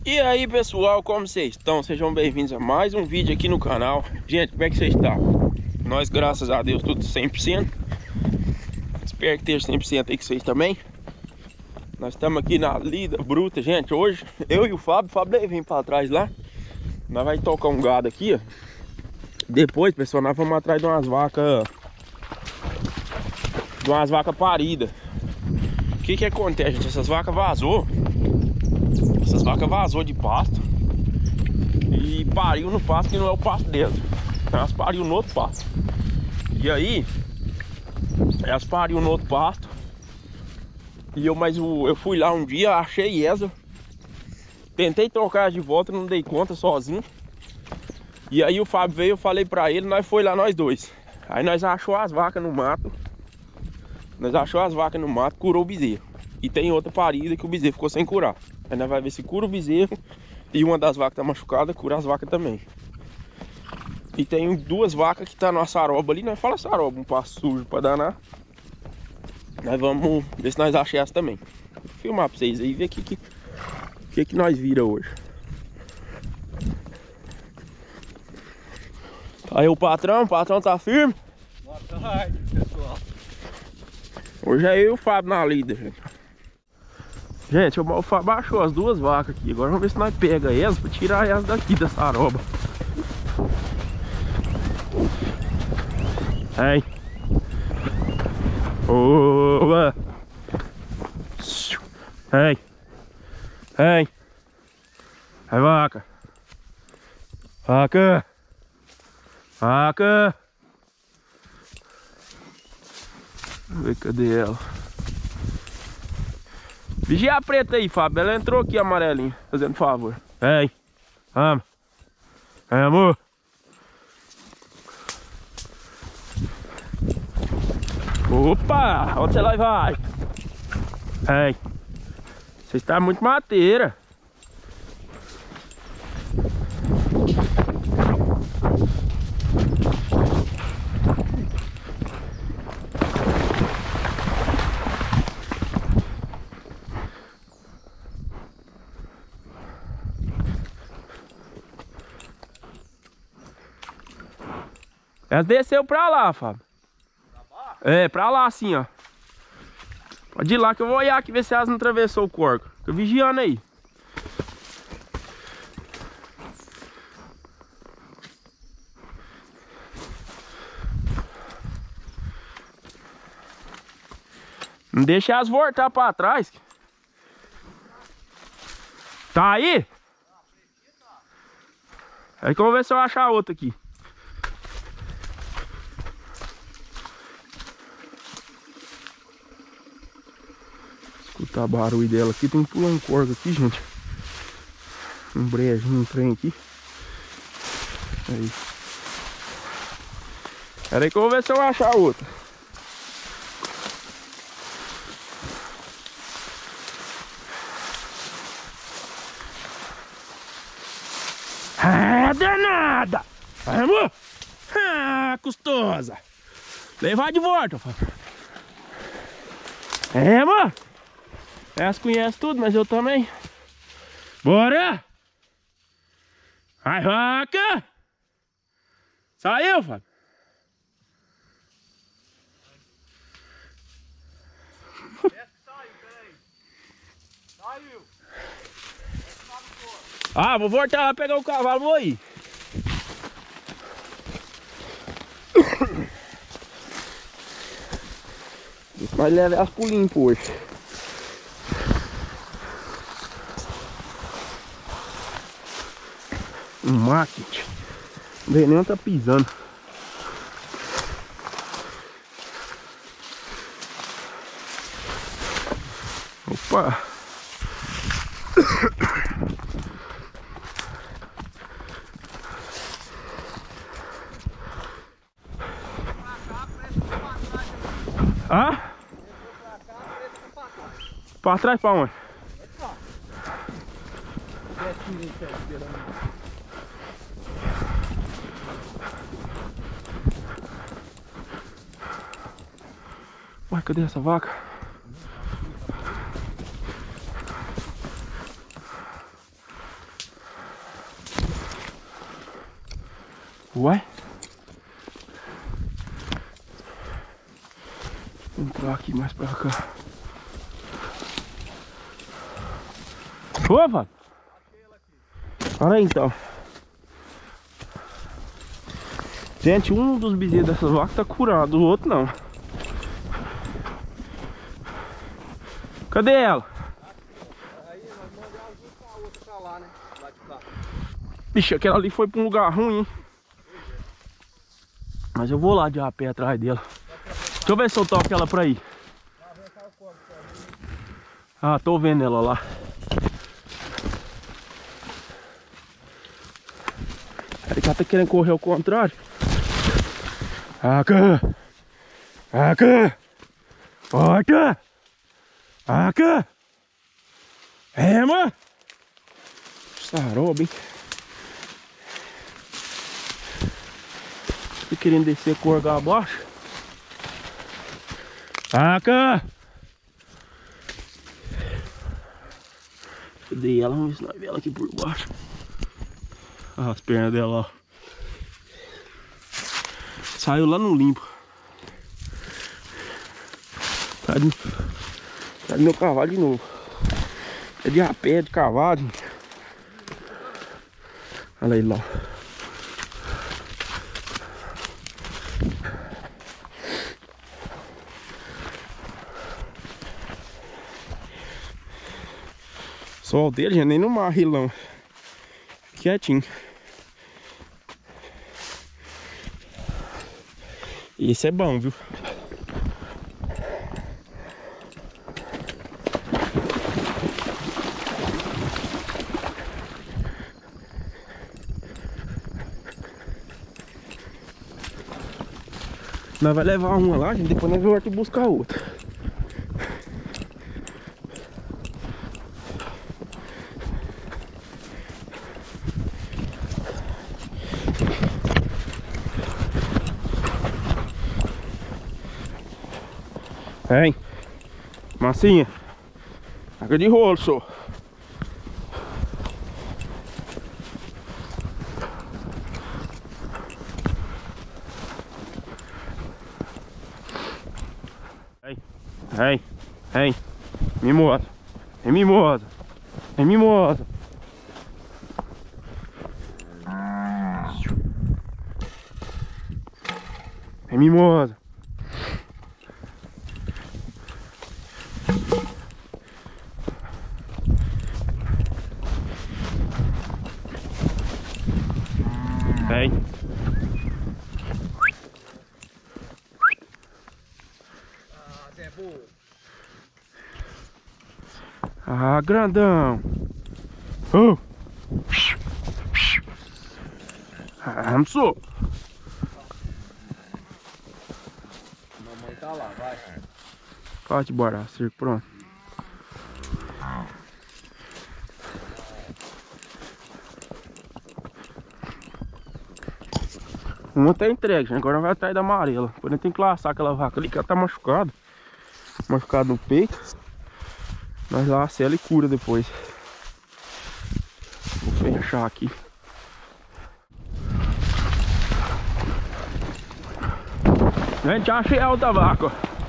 E aí pessoal, como vocês estão? Sejam bem-vindos a mais um vídeo aqui no canal. Gente, como é que vocês estão? Nós, graças a Deus, tudo 100%. Espero que esteja 100% aí com vocês também. Nós estamos aqui na lida bruta, gente. Hoje, eu e o Fábio deve vir para trás lá. Nós vamos tocar um gado aqui, ó. Depois, pessoal, nós vamos atrás de umas vacas paridas. O que acontece, gente? Essas vacas vazou de pasto e pariu no pasto que não é o pasto delas. Elas pariu no outro pasto. E aí elas pariu no outro pasto. E eu fui lá um dia, achei essa. Tentei trocar de volta, não dei conta sozinho. E aí o Fábio veio, eu falei pra ele, nós foi lá nós dois. Aí nós achou as vacas no mato. Curou o bezerro. E tem outra parida que o bezerro ficou sem curar. Aí nós vamos ver se cura o bezerro. E uma das vacas tá machucada, cura as vacas também. E tem duas vacas que tá numa saroba ali. Nós fala saroba, um pasto sujo pra danar. Nós vamos ver se nós achamos essa também. Vou filmar pra vocês aí e ver o que nós vira hoje. Aí o patrão tá firme. Boa tarde, pessoal. Hoje é eu e o Fábio na lida, gente. Gente, o Fábio achou as duas vacas aqui. Agora vamos ver se nós pega elas pra tirar elas daqui da saroba. Ei. Oba. Ei. Ei. Aí, vaca. Vaca. Vaca. Vamos ver, cadê ela? Vigia a preta aí, Fábio. Ela entrou aqui, amarelinha. Fazendo favor. Vem. Vamos. Vem, amor. Opa! Onde você lá vai? Vem. Você está muito mateira. Ela desceu pra lá, Fábio. É, pra lá assim, ó. Pode ir lá que eu vou olhar aqui, ver se elas não atravessou o corco. Fica vigiando aí. Não deixa elas voltar pra trás. Tá aí? Aí que eu vou ver se eu achar outra aqui. Escutar barulho dela aqui, tem que pular um corvo aqui, gente. Um brejinho, um trem aqui. Aí. Pera aí que eu vou ver se eu achar outra. Ah, danada! Vai, amor! Ah, custosa! Levar de volta, Fábio. É, amor! Elas conhecem tudo, mas eu também. Bora! Vai, vaca! Saiu, Fábio? Saiu, peraí. Saiu. Ah, vou voltar lá pegar o cavalo, vou aí. Mas leva elas pro limpo hoje. Um market. O veneno tá pisando. Opa! Ah? Pra trás pra onde? Ué, cadê essa vaca? Ué? Vou entrar aqui mais pra cá. Opa! Olha aí então. Gente, um dos bezerros dessas vacas tá curado, o outro não. Cadê ela? Aí nós mandamos um pra outra pra lá, né? Lá de cá. Bicho, aquela ali foi pra um lugar ruim, hein? Mas eu vou lá de a pé atrás dela. Deixa eu ver se eu toco ela pra aí. Ah, tô vendo ela lá. Ele já tá querendo correr ao contrário. Aqui! Aqui! Volta! Aqui! Rema! Saroba, hein? Tô querendo descer com o orgar abaixo. Aqui! Cadê ela? Vamos ver se nós vemos ela aqui por baixo. Ah, as pernas dela, ó. Saiu lá no limpo. Tá no meu cavalo de novo. É de rapé, de cavalo. Gente. Olha aí lá. Sol dele, gente, nem no marrilão. Quietinho. Esse é bom, viu? Nós vai levar uma lá, gente, depois nós vamos buscar outra. Vem, massinha, água de rolo, só. Vem, mimosa, vem mimosa, vem mimosa. Vem mimosa. Vem. Ah, Zé Boa. Ah, grandão. Oh. Ramsou. Mamãe tá lá, vai. Pode embora, circo, pronto. Uma tá entregue, gente. Agora vai atrás da amarela. Depois tem que laçar aquela vaca ali que ela tá machucada. Machucado no peito. Nós laça ela e cura depois. Vou fechar aqui. Gente, achei a outra vaca.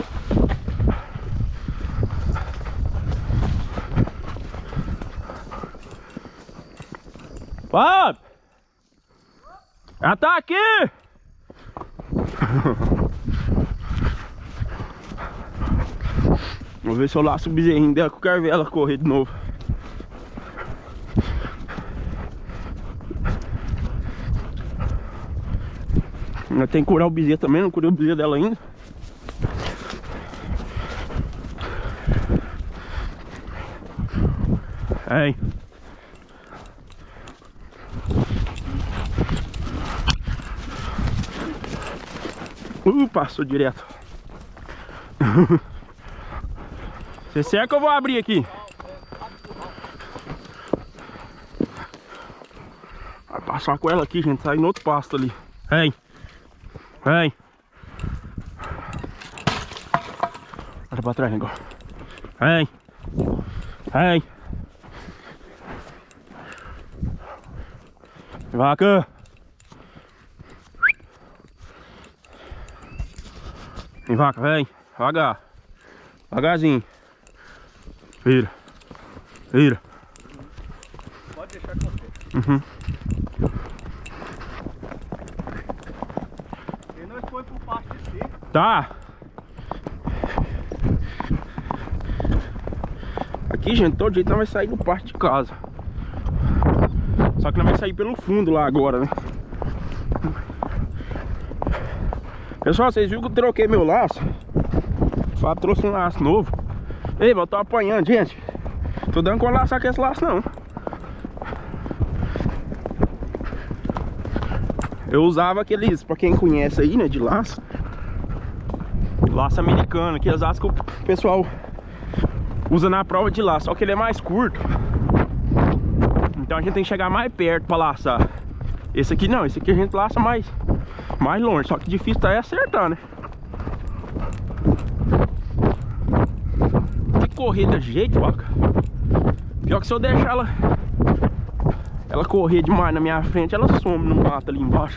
Bob! Ela tá aqui! Vou ver se eu laço o bezerrinho dela que eu quero ver ela correr de novo. Ainda tem que curar o bezerro também, não curei o bezerro dela ainda. Aí. Passou direto. Você cerca, eu vou abrir aqui. Vai passar com ela aqui, gente. Sai no outro pasto ali. Vem. Vem. Olha pra trás, negócio. Vem. Vem. Vaca. Vem, vaca, vem. Devagar. Devagarzinho. Vira. Vira. Pode deixar com você. Uhum. E nós foi pro pasto de seco. Tá. Aqui, gente, todo jeito nós vai sair do pasto de casa. Só que nós vai sair pelo fundo lá agora, né? Pessoal, vocês viram que eu troquei meu laço? O Fábio trouxe um laço novo. Ei, mas eu tô apanhando, gente. Tô dando com laçar com esse laço, não. Eu usava aqueles, pra quem conhece aí, né, de laço. Laço americano, aqueles laços que o pessoal usa na prova de laço. Só que ele é mais curto. Então a gente tem que chegar mais perto pra laçar. Esse aqui não, esse aqui a gente laça mais longe. Só que difícil tá é acertar, né? Tem que correr desse jeito, vaca. Pior que se eu deixar ela correr demais na minha frente, ela some no mato ali embaixo.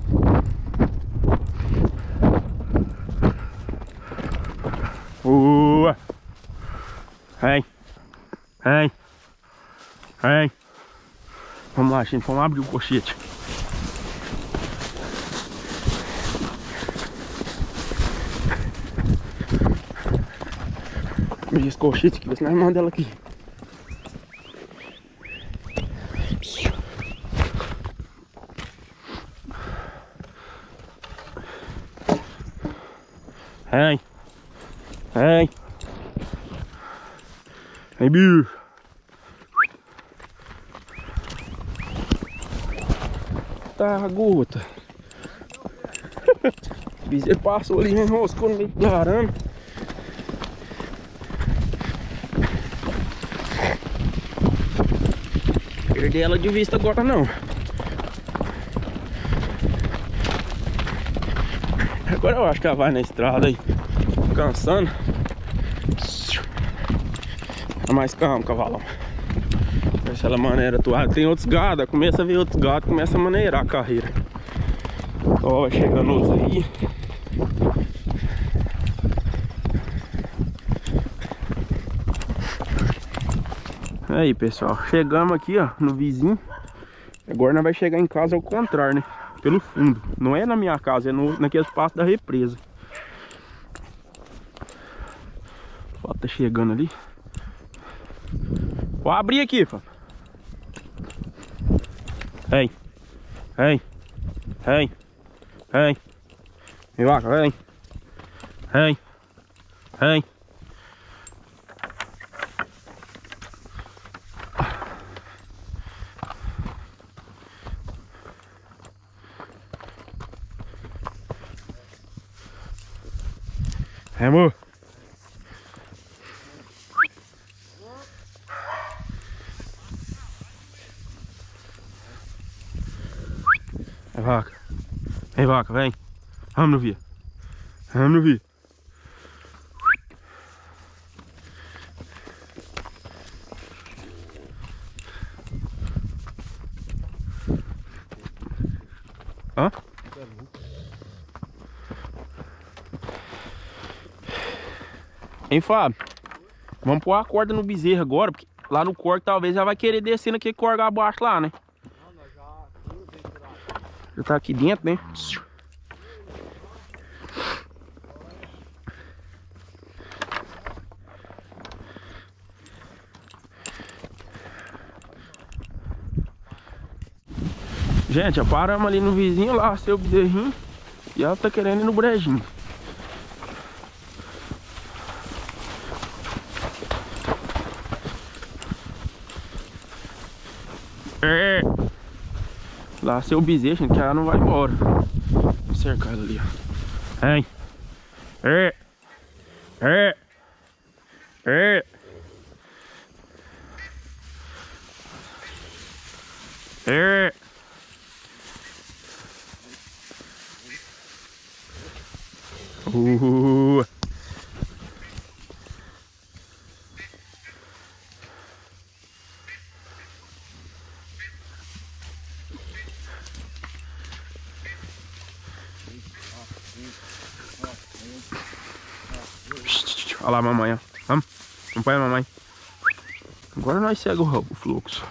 Vem. Vem. Vem. Vamos lá, gente. Vamos abrir o cochete. Abrir esse colchete aqui, ver se nós mandamos ela aqui. Vem. Vem. Vem, bicho. Tá, gota. O bezerro passou ali, enroscou no meio do arame. Perder ela de vista agora não. Agora eu acho que ela vai na estrada aí, cansando. Tá mais calmo, cavalão. Deixa ela maneira atuar. Tem outros gados, começa a ver outros gados, começa a maneirar a carreira. Ó, vai chegando outros aí. Aí, pessoal, chegamos aqui, ó, no vizinho. Agora nós vai chegar em casa ao contrário, né? Pelo fundo. Não é na minha casa, é naquele espaço da represa. Ó, tá chegando ali. Vou abrir aqui, Fábio. Vem. Vem. Vem. Vem. Vem, vaca, vem. Vem. Vem. Amor. Vem, vaca. Vem, vaca, vem. Vamos no via. Vamos no via. Hã? Hein, Fábio? Vamos pôr a corda no bezerro agora, porque lá no corte talvez já vai querer descer naquele corga abaixo lá, né? Não, nós já Já tá aqui dentro, né? Gente, ó, paramos ali no vizinho lá, seu bezerrinho. E ela tá querendo ir no brejinho. Lá seu bezerro, gente, que ela não vai embora. Vamos cercar ela ali, ó. Vem. Olha lá a mamãe, ó. Vamos. Acompanha a mamãe. Agora nós seguimos o fluxo.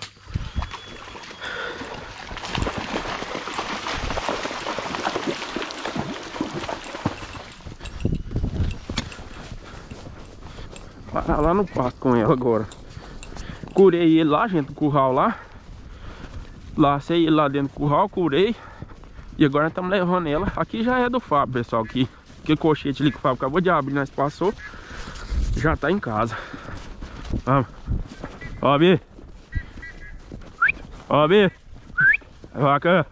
Parar lá no pasto com ela agora. Curei ele lá, gente, no curral lá. Lacei ele lá dentro do curral, curei. E agora estamos levando ela. Aqui já é do Fábio, pessoal. Aquele cochete ali que o Fábio acabou de abrir, nós passou. Já tá em casa. Vamos. Ó, Bi. Ó, Bi. Vaca.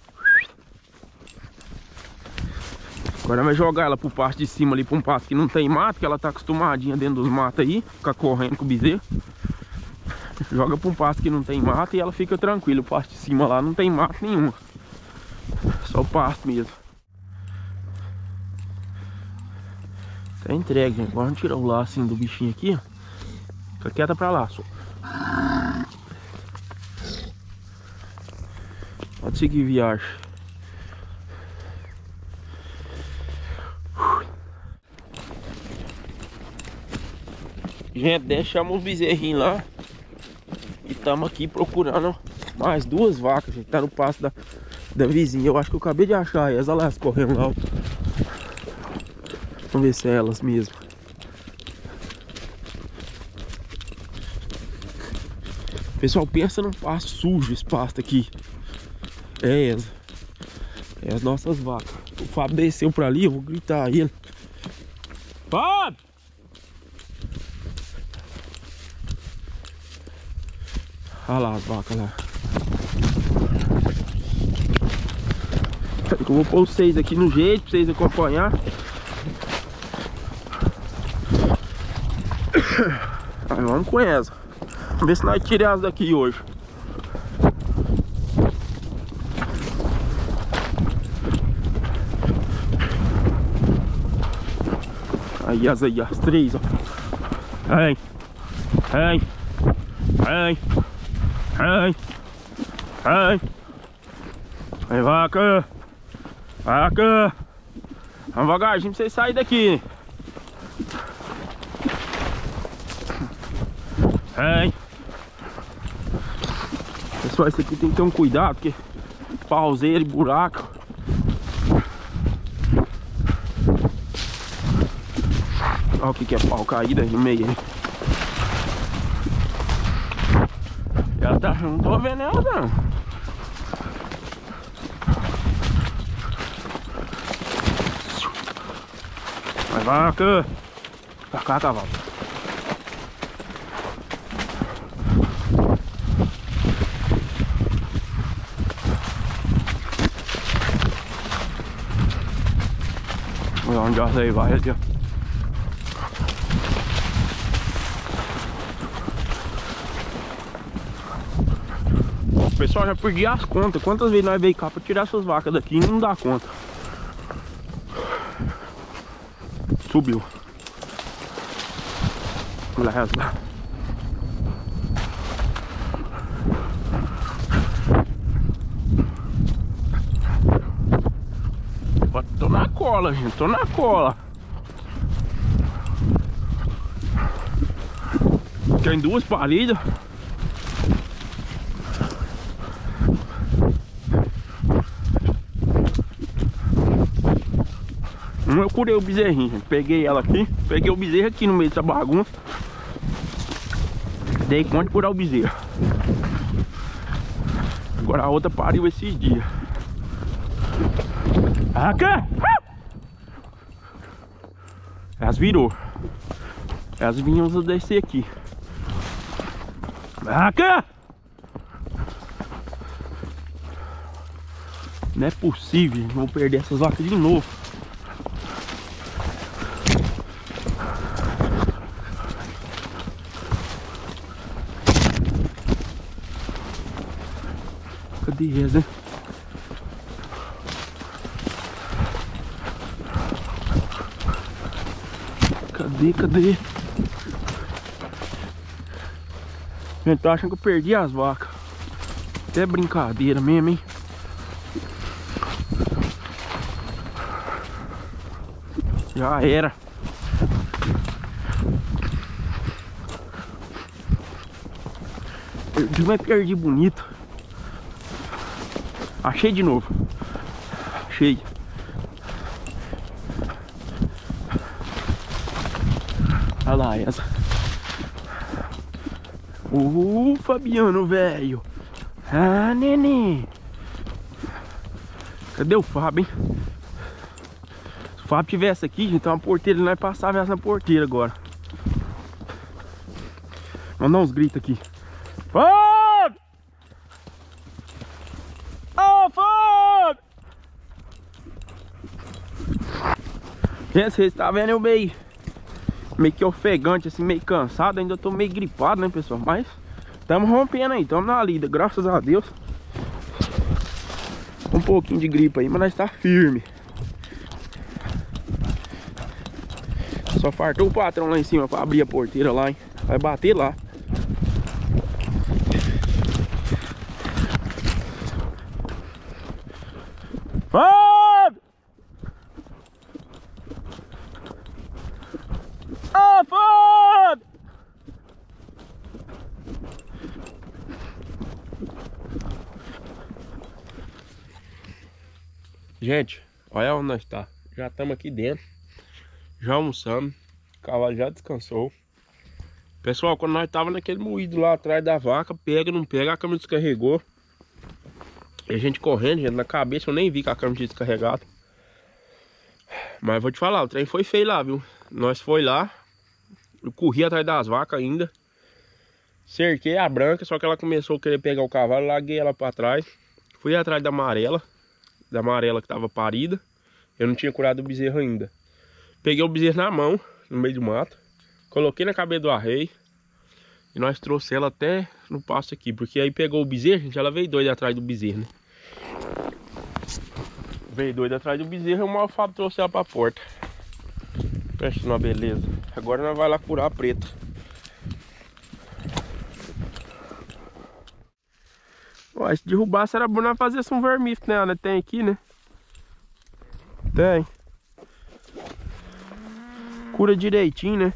Agora vai jogar ela pro pasto de cima ali, pra um pasto que não tem mato, que ela tá acostumadinha dentro dos matos aí, ficar correndo com o bezerro. Joga pra um pasto que não tem mato e ela fica tranquila. O pasto de cima lá não tem mato nenhum. Só o pasto mesmo. Tá entregue, gente. Agora vamos tirar o laço do bichinho aqui, ó. Fica quieta pra lá, só. Pode seguir viagem. Gente, deixamos os bezerrinhos lá. E estamos aqui procurando mais duas vacas, gente. Tá no pasto da vizinha. Eu acho que eu acabei de achar elas. Olha lá, elas correndo lá. Vamos ver se é elas mesmo. Pessoal, pensa num pasto sujo esse pasto aqui. É elas. É as nossas vacas. O Fábio desceu pra ali, eu vou gritar a ele. Fábio! Olha lá as vacas lá. Eu vou pôr vocês aqui no jeito pra vocês acompanhar. Aí vamos com essa. Vamos ver se nós tiramos elas daqui hoje. Aí as três, ó. Vem. Vem. Vem. Vem. Vem. Vem, vaca. Vaca. Vamos devagarzinho pra vocês saírem daqui. Vem. Pessoal, isso aqui tem que ter um cuidado, porque pauseira e buraco. Olha o que é pau caído aí no meio aí. Ela tá, não tô vendo ela não. Vai, vaca. Pra cá, cavalo. Olha onde ela aí vai aqui, ó. Pessoal, já perdi as contas. Quantas vezes nós veio cá pra tirar essas vacas daqui e não dá conta. Subiu. Leva. Tô na cola, gente. Tô na cola. Tem duas paridas. Eu curei o bezerrinho, gente. Peguei ela aqui. Peguei o bezerro aqui no meio dessa bagunça. Dei conta de curar o bezerro. Agora a outra pariu esses dias. Aqui! Elas virou. Elas vinham descer aqui. Aqui! Não é possível, vou perder essas vacas de novo. Cadê essa? Cadê? Gente, tô achando que eu perdi as vacas. Até brincadeira mesmo, hein? Já era. Perdi, mas perdi bonito. Achei de novo. Achei. Olha lá essa. Fabiano, velho. Ah, neném. Cadê o Fábio, hein? Se o Fábio tivesse aqui, gente, tem uma porteira, nós passava essa na porteira agora. Vamos dar uns gritos aqui. Fábio! Ô, Fábio! Gente, vocês estão vendo eu meio que ofegante, assim, meio cansado. Ainda tô meio gripado, né, pessoal? Mas estamos rompendo aí, estamos na lida, graças a Deus. Um pouquinho de gripe aí, mas nós tá firme. Só fartou o patrão lá em cima pra abrir a porteira lá, hein? Vai bater lá. Fábio! Ah, Fábio! Gente, olha onde nós tá. Já estamos aqui dentro. Já almoçamos. O cavalo já descansou. Pessoal, quando nós tava naquele moído lá atrás da vaca, pega, não pega, a câmera descarregou. E a gente correndo, gente, na cabeça eu nem vi que a câmera tinha descarregado. Mas vou te falar, o trem foi feio lá, viu? Nós foi lá, eu corri atrás das vacas ainda. Cerquei a branca, só que ela começou a querer pegar o cavalo, larguei ela pra trás. Fui atrás da amarela que tava parida. Eu não tinha curado o bezerro ainda. Peguei o bezerro na mão, no meio do mato. Coloquei na cabeça do arreio. E nós trouxemos ela até no pasto aqui. Porque aí pegou o bezerro, gente, ela veio doida atrás do bezerro, né? Veio doida atrás do bezerro e o Malfado trouxe ela pra porta. Presta uma beleza. Agora nós vamos lá curar a preta. Ó, se derrubasse era bom nós fazer um vermífugo nela, né? Tem aqui, né? Tem. Cura direitinho, né?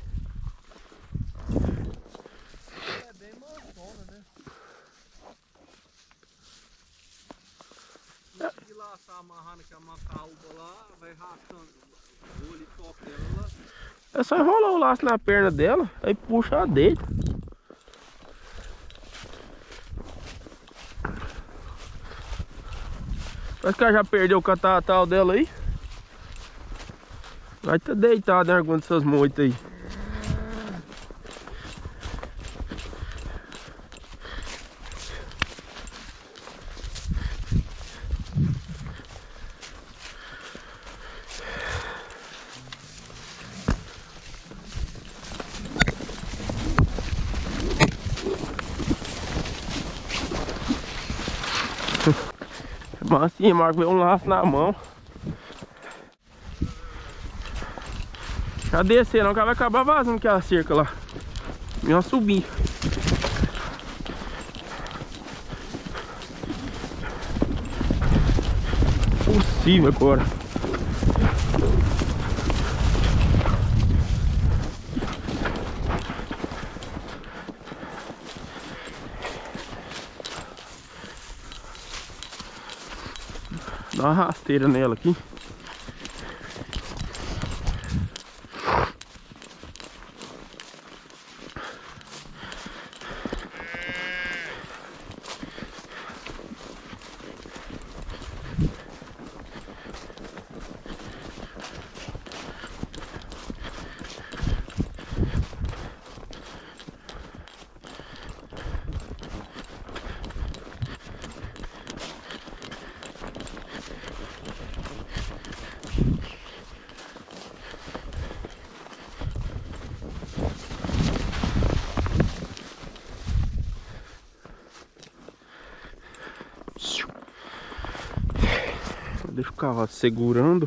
É bem mansona, né? E lá tá amarrando que a macaúba lá, vai rachando o olho e toca dela lá. É só enrolar o laço na perna dela, aí puxa ela deita. Parece que ela já perdeu o catatal dela aí. Vai estar deitado em alguma dessas moitas aí. Mas assim, Marco veio um laço na mão. Já descer não, que ela vai acabar vazando aquela cerca lá. E uma subir. Possível agora. Dá uma rasteira nela aqui. Deixa o cavalo segurando.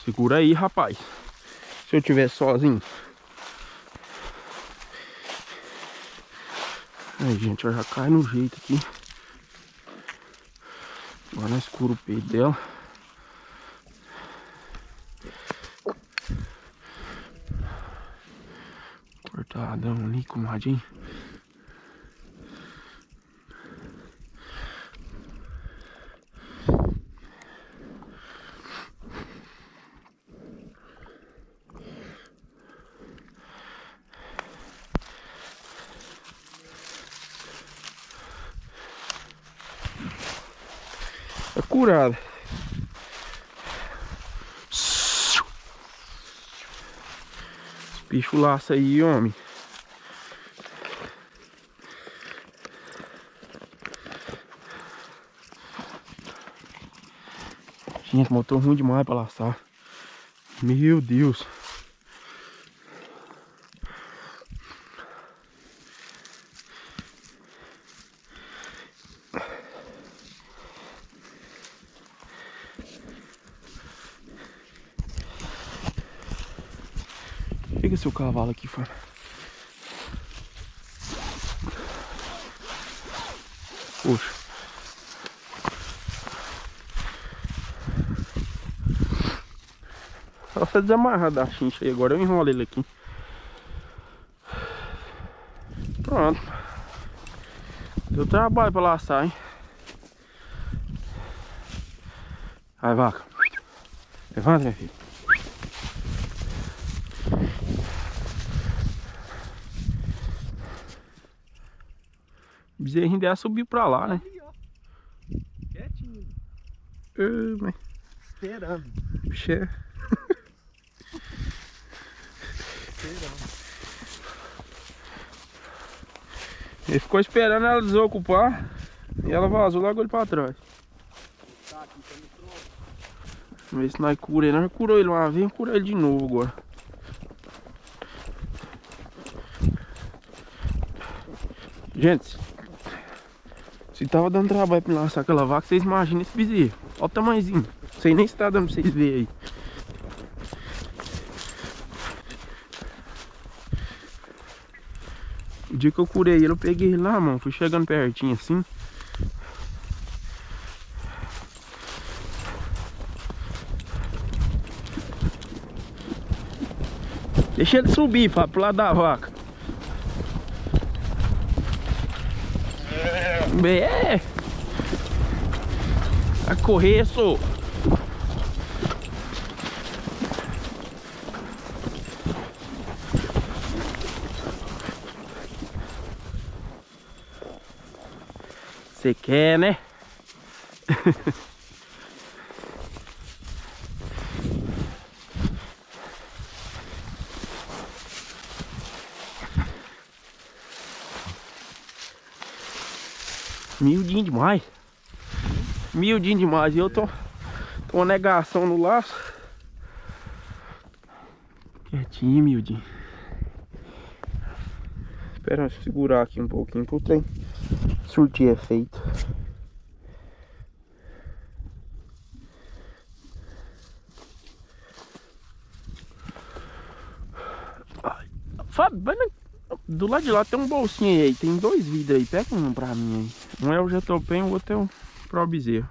Segura aí, rapaz. Se eu tiver sozinho. Aí, gente, ela já cai no jeito aqui. Agora nós escura o peito dela. Cortadão ali, comadinho. É curada. Esse bicho laça aí, homem. Gente, motor ruim demais pra laçar. Meu Deus. Pega seu cavalo aqui, fora. Puxa. Só você desamarrar da chincha aí. Agora eu enrolo ele aqui. Pronto. Deu trabalho pra laçar, hein? Vai, vaca. Levanta, minha filha. O bezerrinho dela subiu pra lá, né? Ali, ó. Quietinho. Mas... Esperando. Puxa. Esperando. Ele ficou esperando ela desocupar e ela vazou logo ele pra trás. Tá aqui, tá no tronco. Vamos ver se nós cura ele. Nós curou ele uma vez, vamos curar ele de novo agora. Gente, se tava dando trabalho pra lançar aquela vaca, vocês imaginam esse bezerro. Olha o tamanhozinho. Não sei nem se tá dando pra vocês verem aí. O dia que eu curei ele, eu peguei ele na mão. Fui chegando pertinho assim. Deixa ele subir pro lado da vaca. É. Vai correr, só. Você quer, né? Miudinho demais. Miudinho demais. E eu tô uma negação no laço. Quietinho, miudinho. Espera eu segurar aqui um pouquinho pro trem surtir efeito. Fábio, do lado de lá tem um bolsinho aí, tem 2 vidros aí, pega um pra mim aí. Um é o Jetopen, o outro é o Pro Bezerro.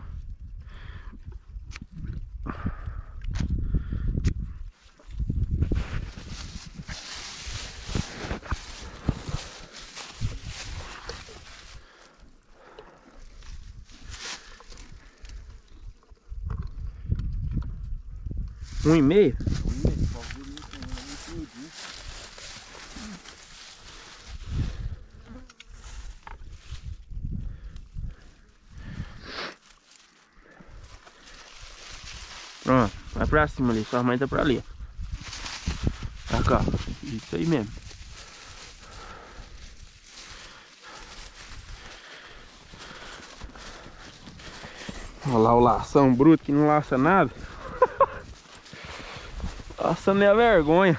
Um e meio? Pronto, vai pra cima ali, sua mãe tá pra ali. Pra cá, isso aí mesmo. Olha lá o lação bruto que não laça nada. Laçando é a vergonha.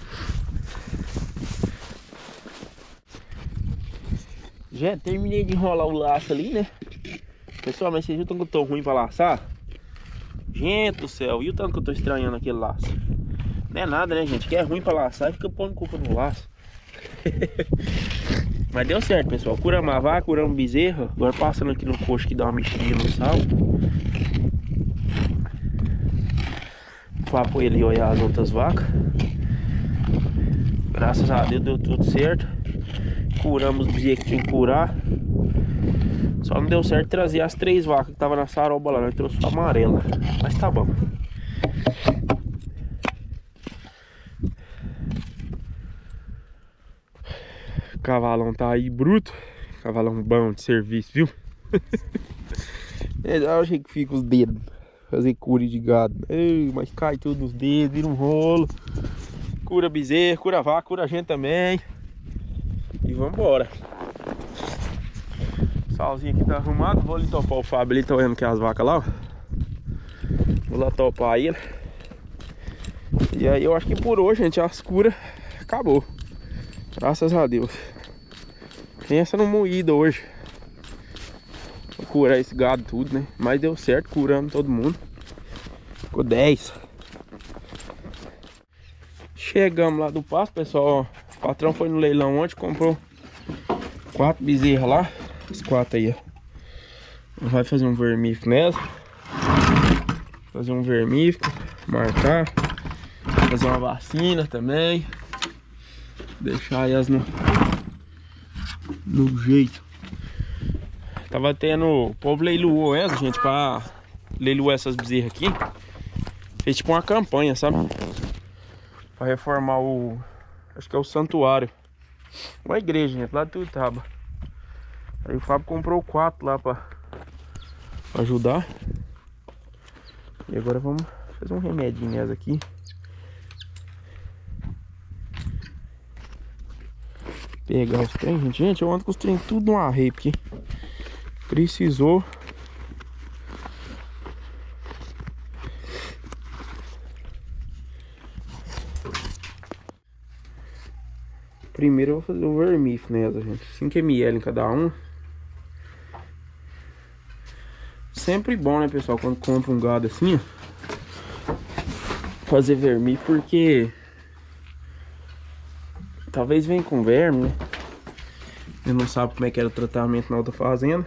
Já terminei de enrolar o laço ali, né? Pessoal, mas vocês viram que eu tô ruim pra laçar? Gente do céu, e o tanto que eu tô estranhando aquele laço? Não é nada, né, gente? Que é ruim pra laçar e fica pondo culpa no laço. Mas deu certo, pessoal. Curamos a vaca, curamos bezerro. Agora passando aqui no coxo que dá uma mexidinha no sal. Vou ele olhar as outras vacas. Graças a Deus deu tudo certo. Curamos os bezerros que tinha que curar. Só não deu certo trazer as 3 vacas que estavam na saroba lá. Nós trouxe a amarela. Mas tá bom. O cavalão tá aí bruto. Cavalão bom de serviço, viu? Olha o jeito que fica os dedos. Fazer cura de gado. Ei, mas cai tudo nos dedos, vira um rolo. Cura bezerro, cura vaca, cura a gente também. E vambora. O salzinho aqui tá arrumado. Vou ali topar o Fábio, ele tá olhando que as vacas lá, ó. Vou lá topar ele. E aí eu acho que por hoje, gente, as curas acabou. Graças a Deus. Pensa no moído hoje. Vou curar esse gado tudo, né? Mas deu certo, curando todo mundo. Ficou 10. Chegamos lá do pasto, pessoal. O patrão foi no leilão ontem, comprou 4 bezerras lá. Os 4 aí, ó. Vai fazer um vermífugo nessa. Fazer um vermífugo. Marcar. Fazer uma vacina também. Deixar elas no jeito. Tava tendo... O povo leiloou essa, gente, pra leiloar essas bezerras aqui. Fez tipo uma campanha, sabe? Pra reformar o... Acho que é o santuário. Uma igreja, gente, lá de Tuiutaba. Aí o Fábio comprou 4 lá pra ajudar. E agora vamos fazer um remedinho nessa aqui. Pegar os trem, gente. Gente, eu ando com os trem tudo no arreio, porque precisou. Primeiro eu vou fazer o vermífugo nessa, gente. 5 ml em cada um. Sempre bom, né, pessoal, quando compra um gado assim, ó, fazer vermífugo, porque talvez venha com verme, né? Ele não sabe como é que era o tratamento na outra fazenda.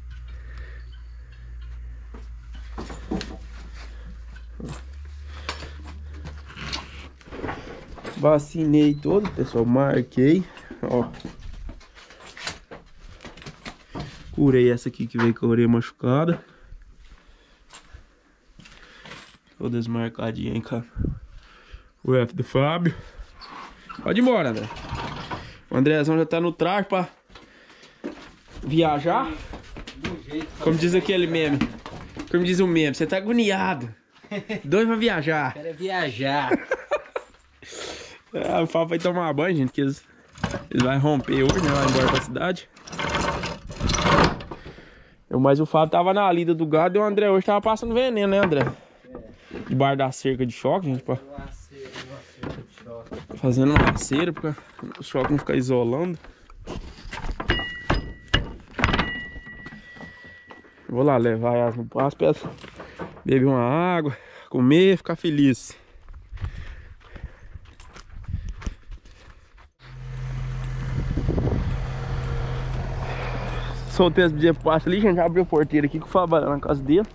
Vacinei todo, pessoal, marquei, ó. Curei essa aqui que veio com a orelha machucada. Todas marcadinhas aí, cara. O F do Fábio. Pode ir embora, André. O Andrezão já tá no traje pra viajar. Como diz aquele meme. Como diz o meme, você tá agoniado. Doido pra viajar. Quero viajar. O Fábio vai tomar banho, gente, que eles vão romper hoje, né? Vai embora pra cidade. Mas o Fábio tava na lida do gado e o André hoje tava passando veneno, né, André? Debaixo da cerca de choque, gente, pra... Fazendo uma cera pra o choque não ficar isolando. Vou lá levar elas no pasto pra elas beber uma água, comer, ficar feliz. Soltei as bezerras pro pasto ali, gente. Já abriu a porteira aqui que o Fábio vai lá na casa dele.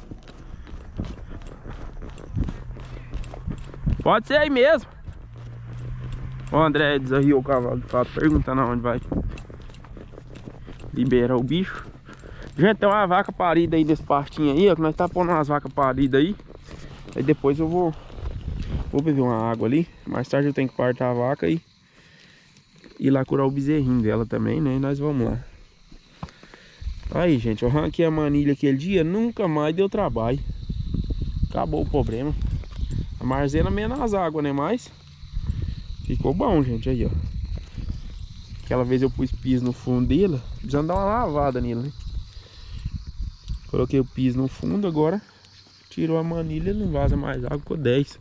Pode ser aí mesmo. O André desarriou o cavalo do Fábio, perguntando aonde vai liberar o bicho. Gente, tem uma vaca parida aí desse pastinho aí, ó, que nós tá pondo umas vacas paridas aí. Aí depois eu vou beber uma água ali. Mais tarde eu tenho que partir a vaca e ir lá curar o bezerrinho dela também, né? E nós vamos lá. Aí, gente, eu arranquei a manilha aquele dia, nunca mais deu trabalho. Acabou o problema. A marzena meio nas águas, né? Mas ficou bom, gente, aí, ó. Aquela vez eu pus piso no fundo dele, precisando dar uma lavada nele, né? Coloquei o piso no fundo, agora tirou a manilha, não vaza mais água, ficou 10.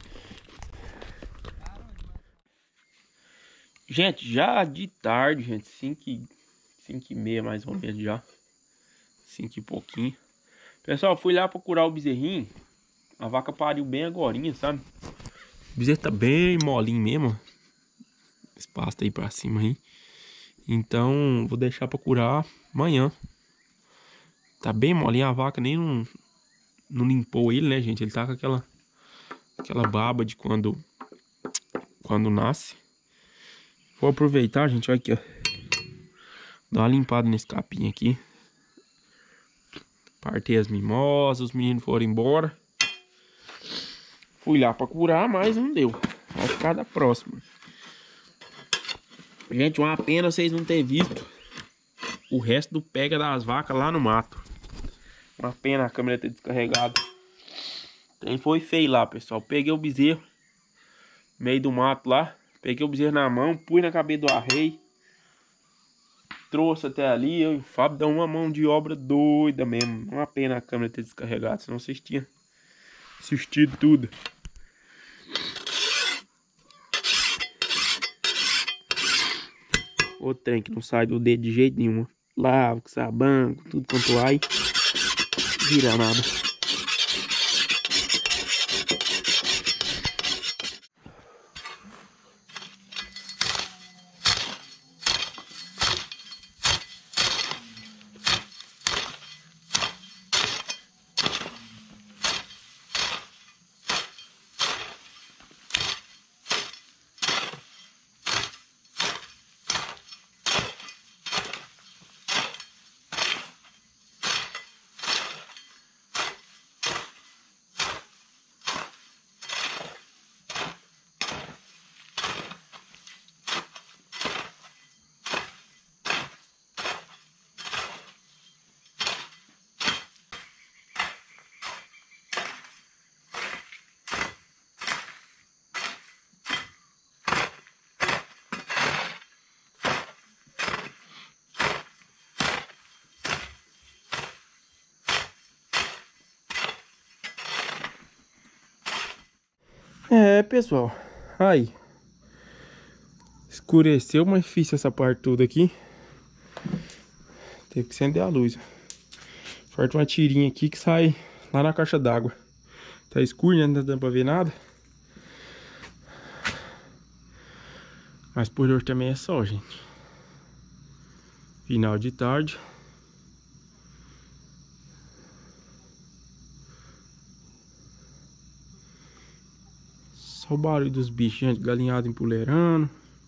Gente, já de tarde, gente, 5h30 mais ou menos já. 5 e pouquinho. Pessoal, fui lá procurar o bezerrinho. A vaca pariu bem agorinha, sabe? O bezerro tá bem molinho mesmo, ó. Esse pasto aí pra cima aí. Então, vou deixar pra curar amanhã. Tá bem molinho, a vaca nem não limpou ele, né, gente? Ele tá com aquela baba de quando nasce. Vou aproveitar, gente, olha aqui, ó. Dar uma limpada nesse capim aqui. Partei as mimosas, os meninos foram embora. Fui lá pra curar, mas não deu. Vai ficar da próxima. Gente, uma pena vocês não terem visto o resto do pega das vacas lá no mato. Uma pena a câmera ter descarregado. Então foi feio lá, pessoal. Peguei o bezerro no meio do mato lá. Peguei o bezerro na mão, pus na cabeça do arreio. Trouxe até ali. Eu e o Fábio dão uma mão de obra doida mesmo. Uma pena a câmera ter descarregado, senão vocês tinham assistido tudo. Outro trem que não sai do dedo de jeito nenhum. Lava, com sabão, com tudo quanto vai. Vira nada. É, pessoal, aí escureceu, mas fiz essa parte toda aqui. Teve que acender a luz. Falta uma tirinha aqui que sai lá na caixa d'água. Tá escuro, né? Não tá dando pra ver nada. Mas por hoje também é só, gente. Final de tarde. Só o barulho dos bichos, gente. Galinhado empoleirando.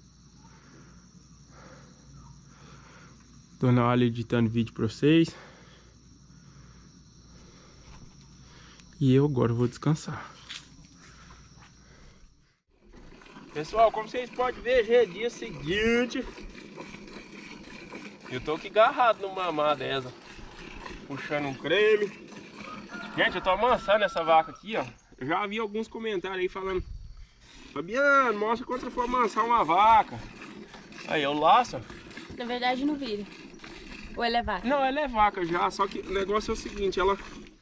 Dona Alia editando vídeo pra vocês. E eu agora vou descansar. Pessoal, como vocês podem ver, já é dia seguinte. Eu tô aqui agarrado no mamar dessa. Puxando um creme. Gente, eu tô amansando essa vaca aqui, ó. Eu já vi alguns comentários aí falando: Fabiano, mostra quando você for amansar uma vaca. Aí eu laço. Na verdade não vira. Ou ela é vaca? Não, ela é vaca já, só que o negócio é o seguinte, ela...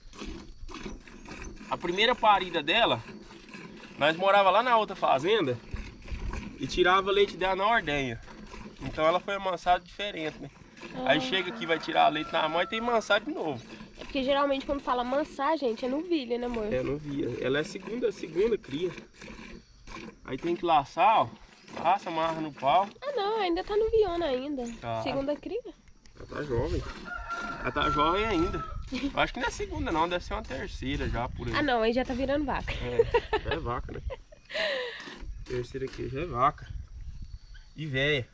A primeira parida dela, nós morava lá na outra fazenda e tirava leite dela na ordenha. Então ela foi amansada diferente, né? Aí chega aqui, vai tirar leite na mão e tem que amansar de novo. É porque geralmente quando fala amansar, gente, é novilha, né, amor? É, novilha. Ela é segunda cria. Aí tem que laçar, ó. Laça, amarra no pau. Ah não, ainda tá no viona ainda. Tá. Segunda cria. Ela tá jovem. Ela tá jovem ainda. Eu acho que não é segunda não, deve ser uma terceira já por aí. Ah não, aí já tá virando vaca. É, já é vaca, né? Terceira aqui já é vaca. E véia.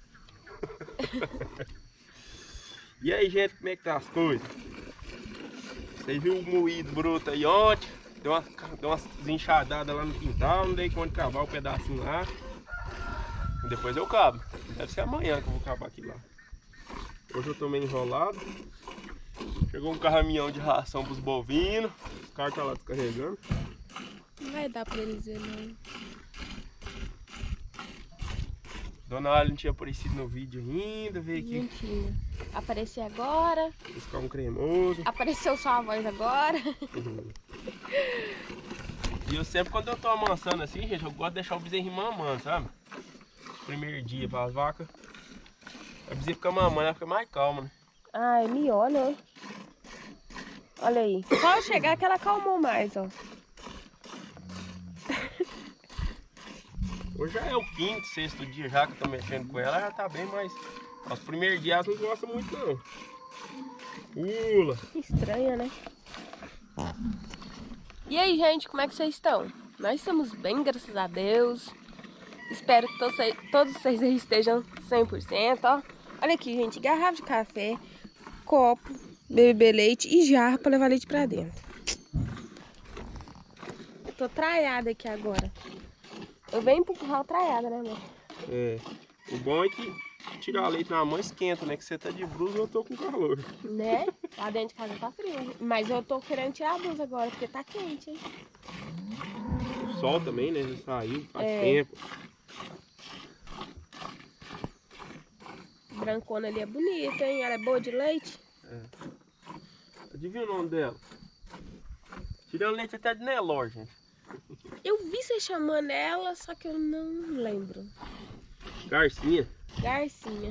E aí, gente, como é que tá as coisas? Vocês viram o moído bruto aí ontem? Deu umas desenxadadas lá no quintal, não dei conta de cavar o pedacinho lá. E depois eu cabo. Deve ser amanhã que eu vou cavar aqui lá. Hoje eu tô meio enrolado. Chegou um caminhão de ração pros bovinos. Os caras tá lá descarregando. Não vai dar pra eles ver, não. Dona Alia não tinha aparecido no vídeo ainda, veio aqui. Não tinha. Apareceu agora. Buscar um cremoso. Apareceu só a voz agora. E eu sempre, quando eu tô amansando assim, gente, eu gosto de deixar o bezerrinho mamando, sabe? Primeiro dia para as vacas. A bezerra fica mamando, ela fica mais calma, né? Ai, miona, ó. Olha aí. Só chegar que ela acalmou mais, ó. Hoje já é o quinto, sexto dia já que eu tô mexendo com ela, já tá bem, mas os primeiros dias não gostam muito não. Pula. Estranha, né? E aí, gente, como é que vocês estão? Nós estamos bem, graças a Deus. Espero que todos vocês aí estejam 100%, ó. Olha aqui, gente, garrafa de café, copo, beber leite e jarra pra levar leite pra dentro. Eu tô traiada aqui agora. Eu venho pro curral traiada, né, amor? É, o bom é que tirar leite na mão esquenta, né? Que você tá de blusa e eu tô com calor. Né? Lá dentro de casa tá frio. Mas eu tô querendo tirar a blusa agora, porque tá quente, hein? O sol também, né? Já saiu faz tempo. Brancona ali é bonita, hein? Ela é boa de leite. É. Adivinha o nome dela? Tirando leite até de Nelore, gente. Eu vi você chamando ela, só que eu não lembro. Garcinha. Garcinha.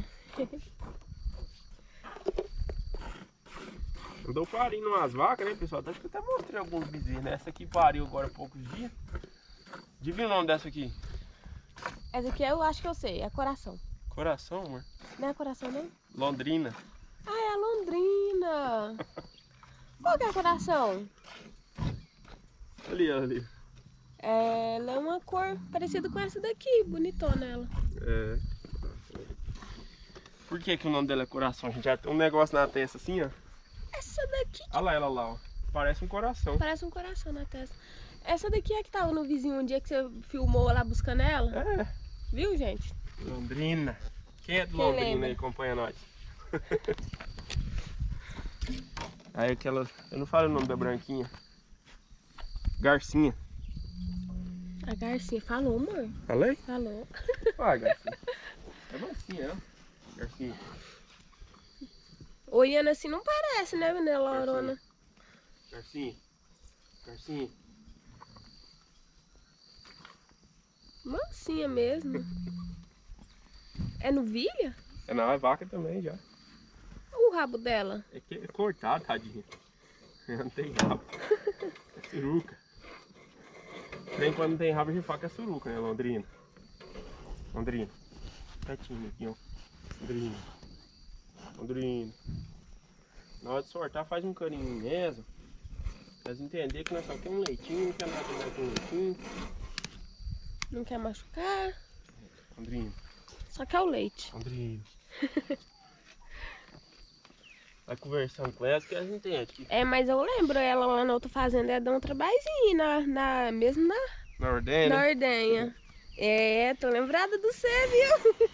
Andou parindo umas vacas, né, pessoal? Acho que eu até mostrei alguns bezerros, né? Essa aqui pariu agora há poucos dias. Adivinha o nome dessa aqui? Essa aqui eu acho que eu sei, é Coração. Coração, amor? Não é Coração, não? Londrina. Ah, é a Londrina. Qual que é a Coração? Ali, ali. Ela é uma cor parecida com essa daqui, bonitona ela. É. Por que que o nome dela é Coração? A gente já tem um negócio na testa assim, ó. Essa daqui Olha lá ela lá, ó. Parece um coração. parece um coração na testa. Essa daqui é que tava no vizinho um dia que você filmou lá buscando ela. É. Viu, gente? Londrina. Quem é de Quem Londrina lembra? aí? Acompanha nós. Aí aquela... Eu não falo o nome da branquinha. Garcinha. A Garcinha falou, amor. Falei? Falou. Vai, Garcinha. É mansinha, ó. Garcinha. Olhando assim não parece, né, Nelorona? Garcinha. Garcinha. Mansinha mesmo. É novilha? É não, é vaca também já. O rabo dela? É que é cortado, tadinha. Não tem rabo. É suruca. Nem quando não tem rabo a gente fala que é suruca, né, Londrina? Londrina. Pertinho aqui, ó. Londrina. Londrina. Na hora de sortar, faz um carinho mesmo. Pra eles entenderem que nós só queremos um leitinho, não quer nada mais com leitinho. Não quer machucar? Londrina. Só quer o leite. Londrina. Vai conversando com elas que elas entendem. Que... É, mas eu lembro ela lá na outra fazenda, ela deu um trabalhinho, mesmo na ordenha, na né? ordenha. É, tô lembrada do você, viu?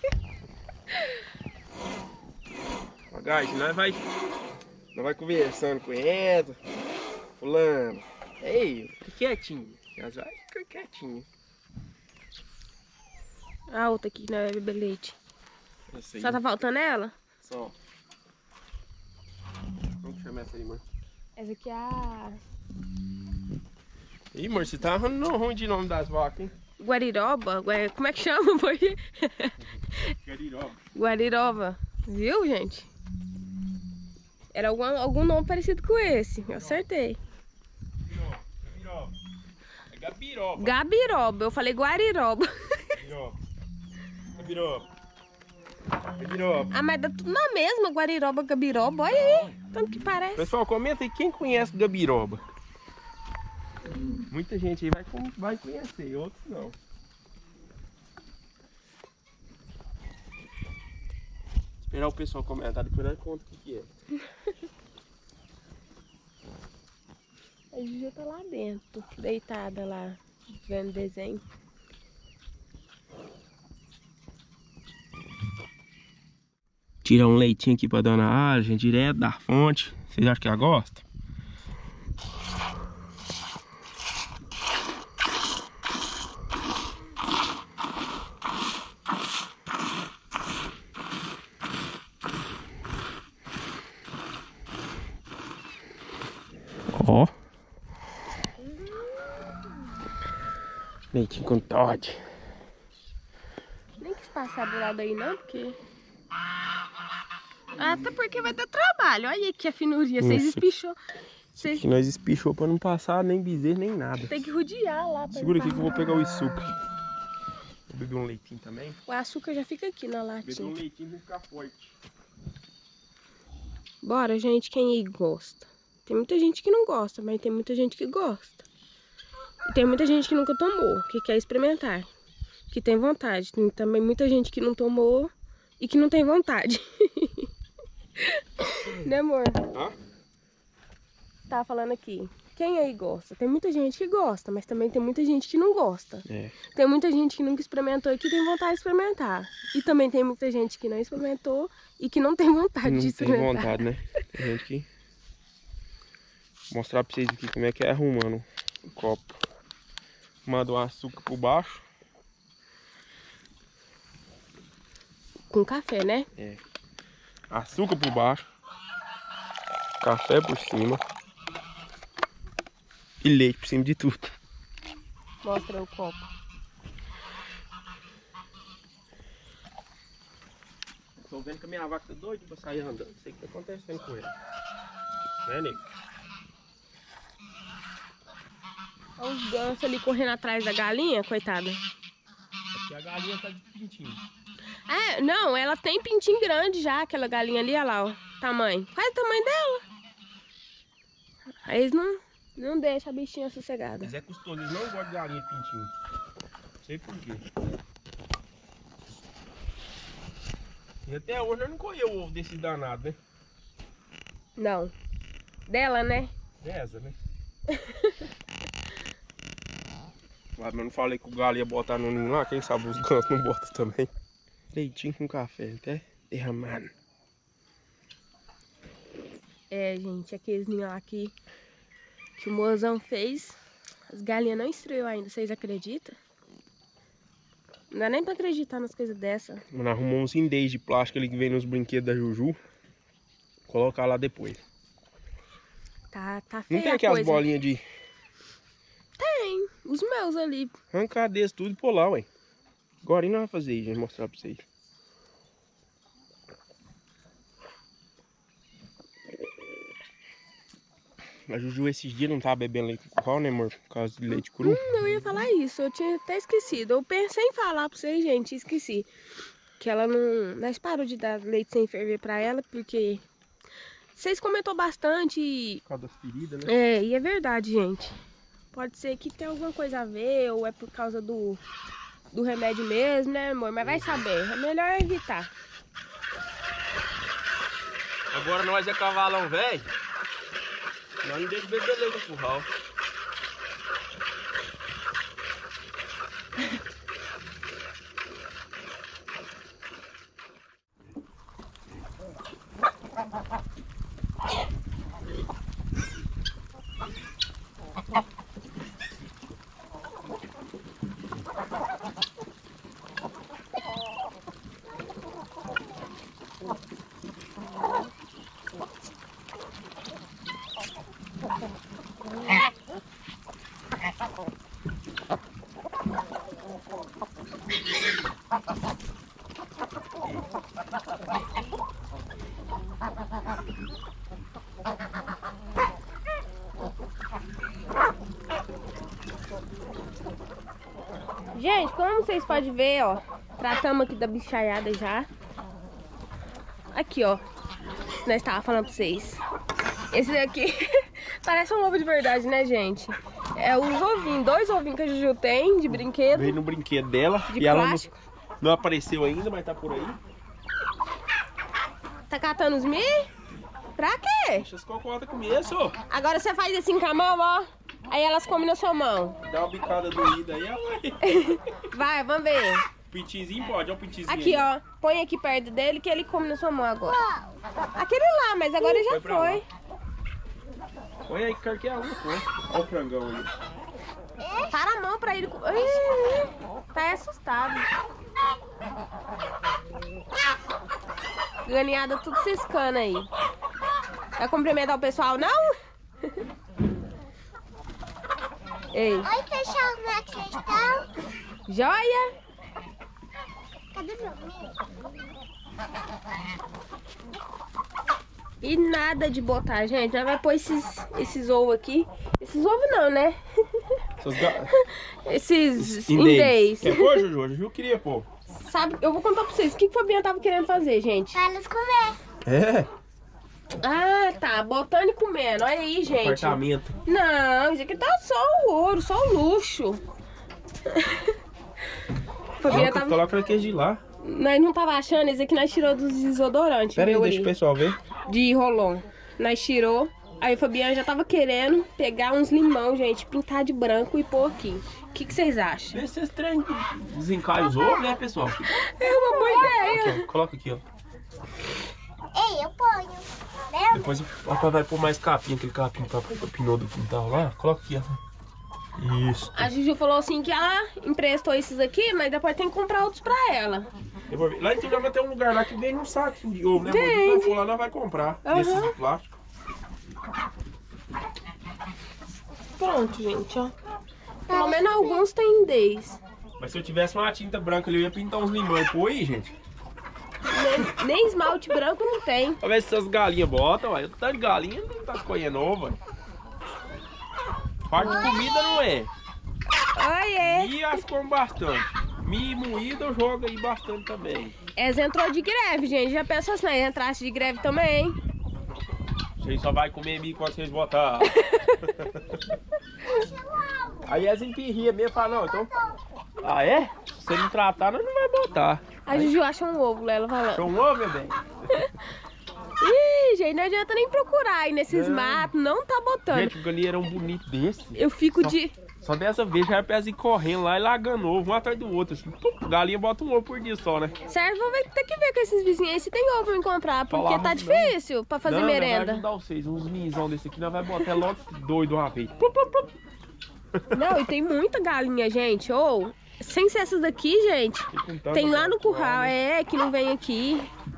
Guys, nós vai conversando com elas, fulano. Ei, fica quietinho. Elas vai ficar quietinho. A outra aqui que não é beber leite. Essa aí. Só tá faltando ela? Só. Vamos chamar essa aí, amor. Essa aqui é a Ih, amor, você tá ruim de nome das vacas, hein? Guariroba. Como é que chama? Gariroba. Guariroba. Viu, gente? Era algum nome parecido com esse. Eu acertei. Gabiroba. É Gabiroba. Gabiroba. Eu falei Guariroba. Gabiroba. Gabiroba. Gabiroba. Ah, mas dá tudo na mesma, Guariroba, Gabiroba. Olha aí, tanto que parece. Pessoal, comenta aí quem conhece Gabiroba. Muita gente aí vai conhecer, outros não. Esperar o pessoal comentar, depois nós conta o que é. A Juju tá lá dentro, deitada lá, vendo desenho. Tirar um leitinho aqui pra dona Área, gente, direto da fonte. Vocês acham que ela gosta? Ó. Leitinho com Todd. Nem quis passar do lado aí não, porque... Até porque vai dar trabalho. Olha aí que a finurinha, vocês espichou. Vocês Que nós espichou pra não passar nem bezerro nem nada. tem que rodear lá. Pra Segura aqui que eu vou passar. pegar o açúcar. Vou beber um leitinho também. O açúcar já fica aqui na Beber latinha. um leitinho pra ficar forte. Bora, gente, quem aí gosta? Tem muita gente que não gosta, mas tem muita gente que gosta. E tem muita gente que nunca tomou, que quer experimentar, que tem vontade. Tem também muita gente que não tomou e que não tem vontade. Né, amor? Hã? Tá falando aqui. Quem aí gosta? Tem muita gente que gosta, mas também tem muita gente que não gosta. É. Tem muita gente que nunca experimentou e que tem vontade de experimentar. E também tem muita gente que não experimentou e que não tem vontade de Não tem experimentar. vontade, né? Tem gente que... Vou mostrar pra vocês aqui como é que é arrumando o copo. Manda o açúcar por baixo. Com café, né? É. Açúcar por baixo. Café por cima. E leite por cima de tudo. Mostra o copo. Tô vendo que a minha vaca tá doida pra sair andando. Não sei o que tá acontecendo com ela. Né, nego? Olha os gansos ali correndo atrás da galinha, coitada. Aqui a galinha tá de pintinho. É, não, ela tem pintinho grande já, aquela galinha ali, olha lá, ó. Tamanho. Qual é o tamanho dela? Aí eles não deixam a bichinha sossegada. Mas é custoso, eles não gostam de galinha de pintinho. Não sei por quê. E até hoje eu não colhei o ovo desse danado, né? Não. Dela, né? Dessa, né? Mas eu não falei que o galo ia botar no ninho lá, quem sabe os gansos não botam também. Leitinho com café, até derramando. É, gente, aqueles ninhos lá que o mozão fez, as galinhas não estreou ainda, vocês acreditam? Não dá nem pra acreditar nas coisas dessa. Mano, arrumou uns indês de plástico ali que vem nos brinquedos da Juju. Colocar lá depois. Tá feia Não tem a aquelas coisa. bolinhas de Tem, os meus ali. arrancar desse tudo e pôr lá, ué. Agora nós vamos fazer isso, gente, mostrar pra vocês. A Juju esses dias não tava bebendo leite com curral, né, amor? Por causa de leite cru. Eu ia falar isso, eu tinha até esquecido. Eu pensei em falar pra vocês, gente, esqueci. Que ela não... Nós parou de dar leite sem ferver pra ela, porque... Vocês comentou bastante e... Por causa das feridas, né? É, e é verdade, gente. Pode ser que tenha alguma coisa a ver, ou é por causa do remédio mesmo, né, amor? Mas vai saber, é melhor evitar. Agora nós é cavalão velho. Nós não deixamos beber leite no curral. Gente, como vocês podem ver, ó, tratamos aqui da bichaiada já. Aqui, ó, nós tava falando pra vocês. Esse daqui parece um ovo de verdade, né, gente? É os ovinhos, 2 ovinhos que a Juju tem de brinquedo. Veio no brinquedo dela De e ela plástico. não apareceu ainda, mas tá por aí. Tá catando os mi? Pra quê? Deixa as cocotas comer, só. Agora você faz assim com a mão, ó. Aí elas comem na sua mão. Dá uma bicada doída aí, ó. Vai, vamos ver. Pitizinho pode, ó o pitizinho. Aqui, aí. ó. Põe aqui perto dele que ele come na sua mão agora. Aquele lá, mas agora já Foi pra foi. Põe aí que carqueia um, pô. Ó o frangão aí. Para a mão pra ele. Ih, tá assustado. Galinhada tudo ciscando aí. Vai cumprimentar o pessoal, não? Ei. Oi, pessoal, como é que vocês estão? Joia? Cadê meu amigo? E nada de botar, gente. Nós vai pôr esses ovos aqui. Esses ovos não, né? Esses indês. Quer pôr, Juju? Juju queria pôr. Sabe, eu vou contar pra vocês o que que Fabiana tava querendo fazer, gente. Pra eles comer. É, Ah, tá. Botando e comendo. Olha aí, gente. apartamento. Não, isso aqui tá só o ouro, só o luxo. Fabiana tava... Coloca naquele de lá. Nós não tava achando, esse aqui nós tirou dos desodorantes. Pera aí, viu, deixa o ali? pessoal ver. De Rolon. Nós tirou. Aí a Fabiana já tava querendo pegar uns limão, gente, pintar de branco e pôr aqui. O que que vocês acham? Vê se esses trem desencalha os ovos, né, pessoal? É uma boa ideia. Aqui, ó, coloca aqui, ó. Ei, eu ponho. Tá vendo? Depois o papai vai pôr mais capim, aquele capim que papai capinou do quintal lá. Coloca aqui, ó. Isso. A Juju falou assim que ela emprestou esses aqui, mas depois tem que comprar outros pra ela. Eu vou ver. Lá em Turama tem um lugar lá que vem um saquinho de ovo, né? Tem. Quando for lá, nós vai comprar. Aham. Esses de plástico. Pronto, gente, ó. Pelo menos alguns tem 10. Mas se eu tivesse uma tinta branca ali, eu ia pintar uns limões. Pô aí, gente. Nem esmalte branco não tem. Pra ver se essas galinhas botam, ué. Tanto de galinha não tá escolhendo ovo, ué. Parte de comida não é. Oiê! E as como bastante. Milho moído eu jogo aí bastante também. Eles entrou de greve, gente. Já pensou se nós entrasse de greve também? Vocês só vai comer milho quando vocês botar. Aí as empirrias mesmo falam, não, então... Ah, é? Se você não tratar, nós não vai botar. A Juju acha um ovo, Lela falando. Achou um ovo, meu bem? Ih, gente, não adianta nem procurar aí nesses Não. matos. Não tá botando. Gente, o galinheiro é um bonito desse. Eu fico de... Só dessa vez já era pra elas ir correndo lá e largando ovo, um atrás do outro. Assim. Pum, galinha bota um ovo por dia só, né? Sério, vou ter que ver com esses vizinhos aí se tem ovo pra me comprar. Porque Falava, tá não. difícil pra fazer Não, nós vai merenda. ajudar vocês, uns minzão desse aqui, nós vai botar logo doido uma vez. Plum, plum, plum. Não, e tem muita galinha, gente. Ou, sem ser essas daqui, gente. Com tanta Tem lá no curral, né? que não vem aqui.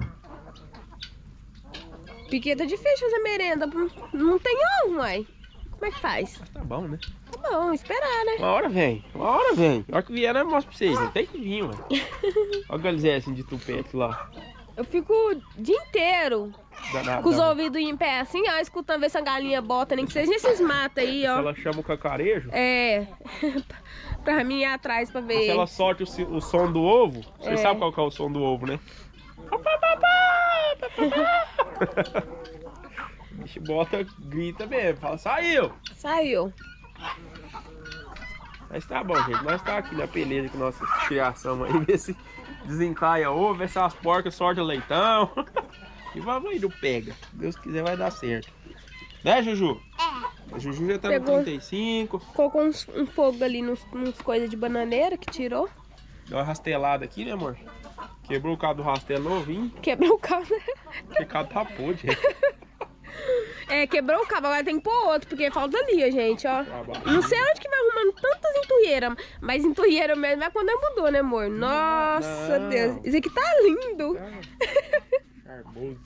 Porque tá difícil fazer merenda. Não tem ovo, mãe. Como é que faz? Tá bom, né? Tá bom, esperar, né? Uma hora vem, uma hora vem. A hora que vier, nós mostro pra vocês. Não tem que vir, mano. Olha o galizé assim de tupete lá. Eu fico o dia inteiro com os ouvidos em pé, assim, ó, escutando ver se a galinha bota, nem que seja nesses matos aí, Se ó. ela chama o cacarejo, É, pra mim ir atrás pra ver. se ela solta o som do ovo, você É. sabe qual que é o som do ovo, né? O bicho bota, grita mesmo, fala, saiu! Saiu. Mas tá bom, gente, nós tá aqui na peleja com nossa criação aí, ver se desencaia ovo, ver se as porcas sortem leitão. E vamos aí, não pega. Se Deus quiser vai dar certo. Né, Juju? É. A Juju já tá Pegou. no 35. Colocou um fogo ali nos coisas de bananeira que tirou. Deu uma rastelada aqui, né, amor? Quebrou o cabo do rastelo novinho. Quebrou o cabo. Porque o cabo tá podre. É, quebrou o cabo, agora tem que pôr outro, porque falta ali, gente, ó. Tá bom. Não sei onde que vai arrumando tantas enturreiras, mas enturreira mesmo é quando mudou, né, amor? Nossa, Não. Deus. Isso aqui tá lindo. Charmoso.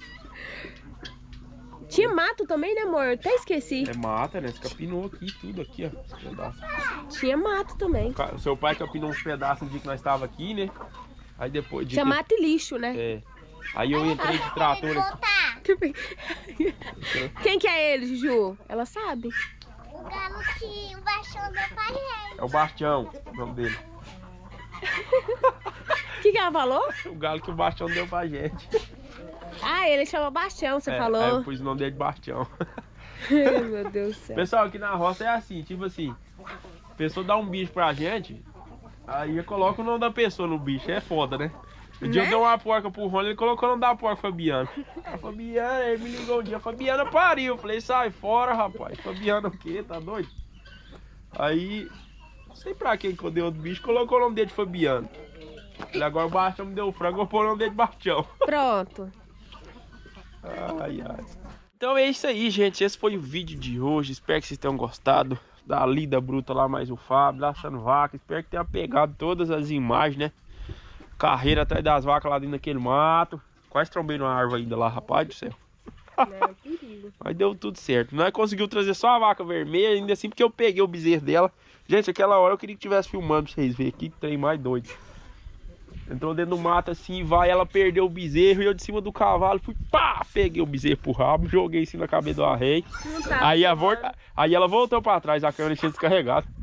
Tinha mato também, né, amor? Até esqueci. É mata, né? Você capinou aqui, tudo aqui, ó. Esse pedaço. Tinha mato também. O seu pai capinou uns pedaços no dia que nós tava aqui, né? Aí depois... Tinha mato e lixo, né? É. Aí eu entrei de trator aqui. Voltar. Quem que é ele, Juju? Ela sabe. O galo que o baixão deu pra gente. É o Bastião, o nome dele. O que ela falou? O galo que o Bastião deu pra gente. Ah, ele chama Bastião, você Aí falou. eu pus o nome dele de Bastião. Ai, meu Deus do céu. Pessoal, aqui na roça é assim, tipo assim. A pessoa dá um bicho pra gente, aí coloca o nome da pessoa no bicho, é foda, né? Um dia Né? eu dei uma porca pro Rony, ele colocou o nome da porca, Fabiana. A Fabiana, ele me ligou um dia, Fabiana pariu. Eu falei, sai fora, rapaz. Fabiana o quê? Tá doido? Aí, não sei pra quem que eu dei outro bicho, colocou o nome dele de Fabiano. Falei, agora o Bastião me deu frango, eu vou pôr o nome dele de Bastião. Pronto. Ai, ai. Então é isso aí, gente. Esse foi o vídeo de hoje. Espero que vocês tenham gostado da lida bruta lá, mais o Fábio, laçando vaca. Espero que tenha pegado todas as imagens, né? Carreira atrás das vacas lá dentro daquele mato. Quase trombei numa árvore ainda lá, rapaz do céu. Não, perigo. Mas deu tudo certo. Nós conseguimos trazer só a vaca vermelha, ainda assim porque eu peguei o bezerro dela. Gente, aquela hora eu queria que tivesse filmando pra vocês verem. Que trem mais doido. Entrou dentro do mato assim, vai, ela perdeu o bezerro e eu de cima do cavalo fui, pá, peguei o bezerro pro rabo, joguei assim na cabeça do arreio. Não tá Aí ela voltou pra trás, a câmera tinha descarregado.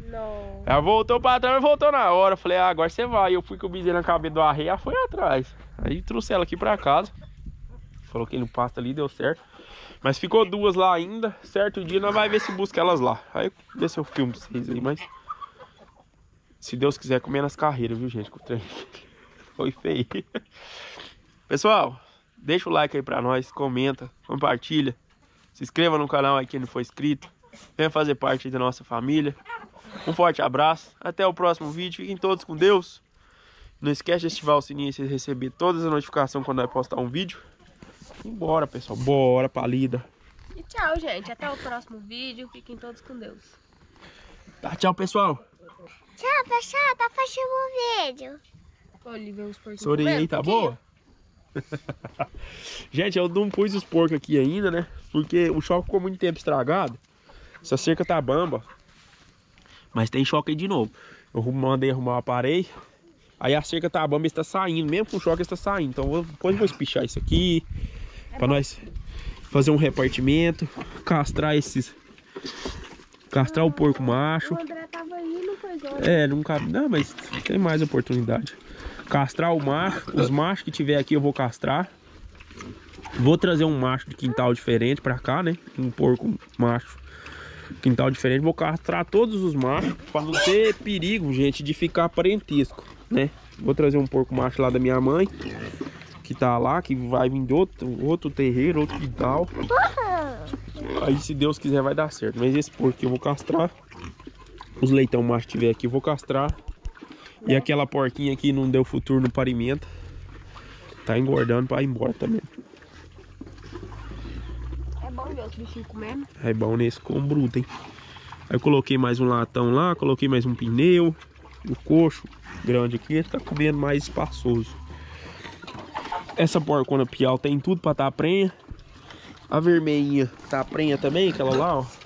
Não. Ela voltou pra trás, mas voltou na hora. Falei, ah, agora você vai. Eu fui com o bezerro na cabeça do arreio, ela foi atrás. Aí trouxe ela aqui pra casa. Coloquei no pasto ali, deu certo. Mas ficou duas lá ainda. Certo dia nós vamos ver se busca elas lá. Aí ver se eu filmo pra vocês aí, mas... Se Deus quiser, comer nas carreiras, viu, gente? Que o trem foi feio. Pessoal, deixa o like aí pra nós. Comenta, compartilha. Se inscreva no canal aí quem não for inscrito. Venha fazer parte da nossa família. Um forte abraço. Até o próximo vídeo. Fiquem todos com Deus. Não esquece de ativar o sininho para você receber todas as notificações quando nós postar um vídeo. E bora, pessoal. Bora pra lida. E tchau, gente. Até o próximo vídeo. Fiquem todos com Deus. Tá, tchau, pessoal. Tchau, pessoal. Tá fazendo um vídeo. Olivia, os porquinhos. Essa orelha aí tá boa? Gente, eu não pus os porcos aqui ainda, né? Porque o choque ficou muito tempo estragado. Essa cerca tá bamba. Mas tem choque aí de novo. Eu mandei arrumar o aparelho. Aí a cerca tá bamba e está saindo. Mesmo com o choque está saindo. Então depois eu vou espichar isso aqui. Pra nós fazer um repartimento. Castrar esses... Castrar o porco macho. O André tava aí, não foi igual. É, não cabe. Não, mas tem mais oportunidade. Castrar o macho. Os machos que tiver aqui eu vou castrar. Vou trazer um macho de quintal diferente pra cá, né? Um porco macho. Quintal diferente. Vou castrar todos os machos. Pra não ter perigo, gente, de ficar parentesco, né? Vou trazer um porco macho lá da minha mãe. Que tá lá, que vai vir de outro terreiro, outro quintal. Aí se Deus quiser vai dar certo. Mas esse porco eu vou castrar. Os leitão macho que tiver aqui eu vou castrar. E aquela porquinha aqui não deu futuro no parimento. Tá engordando pra ir embora também. É bom ver os bichinhos comendo. É bom nesse com bruto, hein? Aí eu coloquei mais um latão lá, coloquei mais um pneu. O coxo grande aqui, ele tá comendo mais espaçoso. Essa porcona piau tem tudo pra tá prenha. A vermelhinha tá prenha também, aquela lá, ó.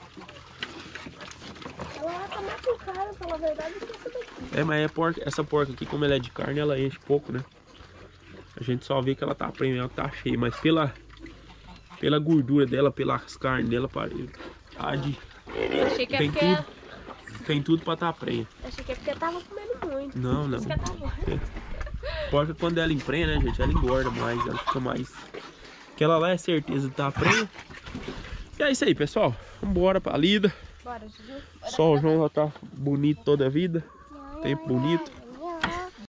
Ela tá muito cara, pela verdade, que essa daqui. É, mas essa porca aqui, como ela é de carne, ela enche pouco, né? A gente só vê que ela tá prenha, ela tá cheia. Mas pela gordura dela, pelas carnes dela, Achei que é tem porque... tudo. Tem tudo pra tá prenha. Achei que é porque tava comendo muito. Não, não. Isso que tá bom. Porca quando ela emprenha, né, gente? Ela engorda mais, ela fica mais... Aquela lá é certeza de tá prenha. E é isso aí, pessoal. Vambora pra lida. Bora, Juju. Só o João já tá bonito toda a vida. Tempo bonito.